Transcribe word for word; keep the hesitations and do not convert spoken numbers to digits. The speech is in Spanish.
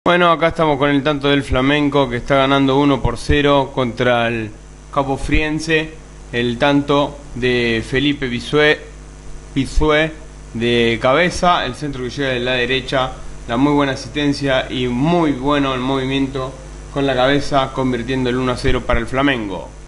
Bueno, acá estamos con el tanto del Flamenco, que está ganando uno por cero contra el Capofriense. El tanto de Felipe Bizue, Bizue de cabeza, el centro que llega de la derecha, la muy buena asistencia y muy bueno el movimiento con la cabeza, convirtiendo el uno a cero para el Flamengo.